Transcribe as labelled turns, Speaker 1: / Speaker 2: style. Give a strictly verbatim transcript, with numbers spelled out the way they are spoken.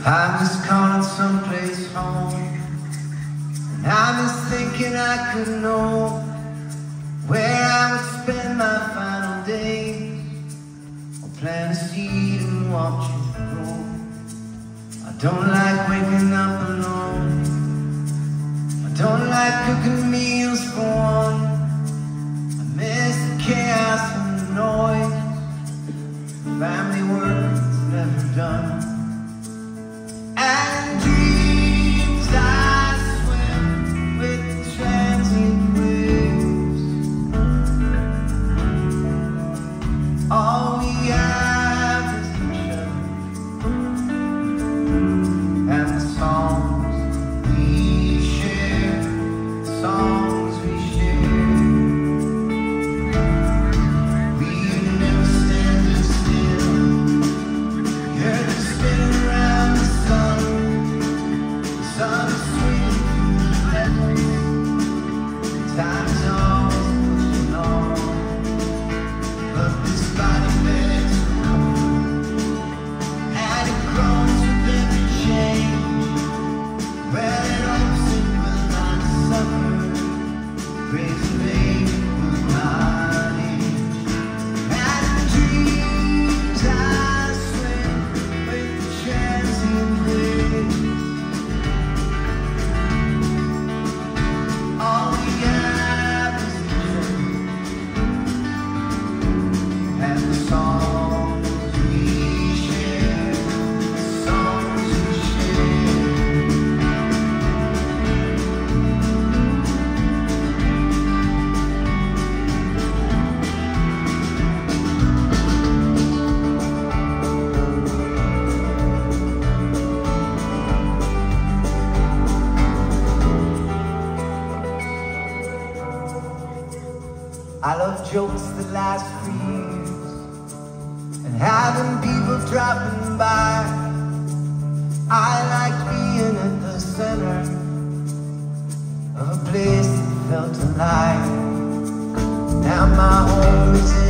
Speaker 1: I'm just calling someplace home, and I'm just thinking I could know where I would spend my final days, or plant a seed and watch it grow. I don't like waking up alone, I don't like cooking meals for one. I miss the chaos and the noise, family work is never done. And dreams I swim with the transient waves. All we have is each other and the songs we share, the songs we share. We never stand still. You heard me spin around the sun. Sun is swinging through the heavens. Time is always pushing on, but this body begs for comfort, and it grows with every change. Well, it hopes it will not suffer, raise a baby will not age. And dreams I swim with the transient waves. All we have is each other and the songs we share, the songs we share. I love jokes that last for years, and having people dropping by. I like being at the center of a place that felt alive. Now my home is in